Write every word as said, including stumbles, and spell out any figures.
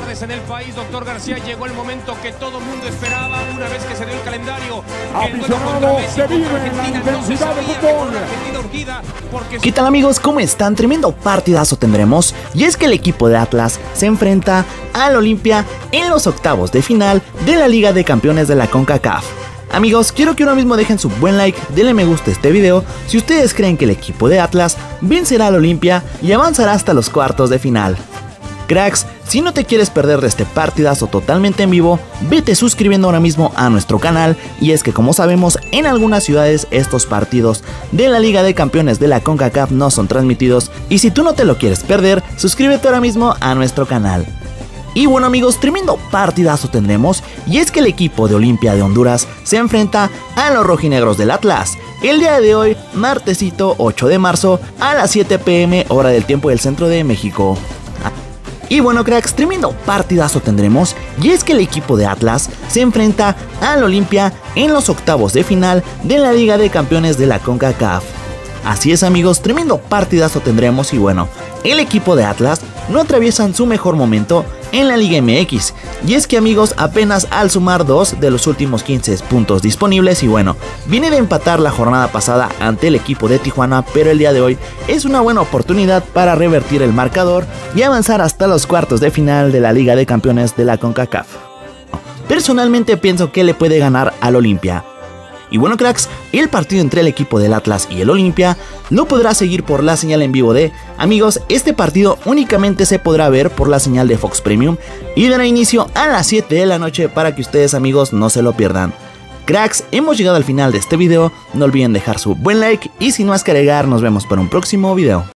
tardes en el país, doctor García. Llegó el momento que todo mundo esperaba una vez que se dio el calendario. Aficionados, se vive en la intensidad del fútbol. ¿Qué tal, amigos? ¿Cómo están? Tremendo partidazo tendremos. Y es que el equipo de Atlas se enfrenta al Olimpia en los octavos de final de la Liga de Campeones de la CONCACAF. Amigos, quiero que ahora mismo dejen su buen like, denle me gusta a este video si ustedes creen que el equipo de Atlas vencerá al Olimpia y avanzará hasta los cuartos de final. Cracks, si no te quieres perder de este partidazo totalmente en vivo, vete suscribiendo ahora mismo a nuestro canal. Y es que, como sabemos, en algunas ciudades estos partidos de la Liga de Campeones de la CONCACAF no son transmitidos, y si tú no te lo quieres perder, suscríbete ahora mismo a nuestro canal. Y bueno, amigos, tremendo partidazo tendremos, y es que el equipo de Olimpia de Honduras se enfrenta a los rojinegros del Atlas el día de hoy, martesito ocho de marzo, a las siete pe eme hora del tiempo del centro de México. Y bueno, cracks, tremendo partidazo tendremos, y es que el equipo de Atlas se enfrenta al Olimpia en los octavos de final de la Liga de Campeones de la CONCACAF. Así es, amigos, tremendo partidazo tendremos. Y bueno, el equipo de Atlas no atraviesan su mejor momento en la Liga eme equis, y es que, amigos, apenas al sumar dos de los últimos quince puntos disponibles, y bueno, viene de empatar la jornada pasada ante el equipo de Tijuana, pero el día de hoy es una buena oportunidad para revertir el marcador y avanzar hasta los cuartos de final de la Liga de Campeones de la CONCACAF. Personalmente pienso que le puede ganar al Olimpia. Y bueno, cracks, el partido entre el equipo del Atlas y el Olimpia lo podrá seguir por la señal en vivo de... Amigos, este partido únicamente se podrá ver por la señal de Fox Premium y dará inicio a las siete de la noche para que ustedes, amigos, no se lo pierdan. Cracks, hemos llegado al final de este video, no olviden dejar su buen like y sin más que agregar, nos vemos para un próximo video.